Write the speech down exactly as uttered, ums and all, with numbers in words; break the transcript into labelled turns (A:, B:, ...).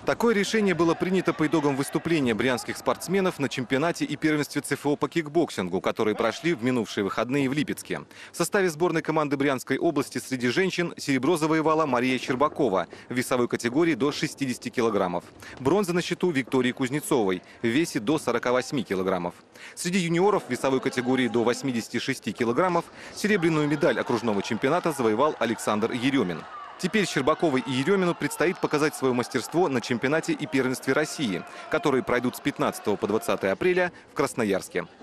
A: Такое решение было принято по итогам выступления брянских спортсменов на чемпионате и первенстве ЦФО по кикбоксингу, которые прошли в минувшие выходные в Липецке. В составе сборной команды Брянской области среди женщин серебро завоевала Мария Щербакова в весовой категории до шестидесяти килограммов. Бронза на счету Виктории Кузнецовой в весе до сорока восьми килограммов. Среди юниоров в весовой категории до восьмидесяти шести килограммов серебряную медаль окружного чемпионата завоевал Александр Еремин. Теперь Щербаковой и Еремину предстоит показать свое мастерство на чемпионате и первенстве России, которые пройдут с пятнадцатого по двадцатое апреля в Красноярске.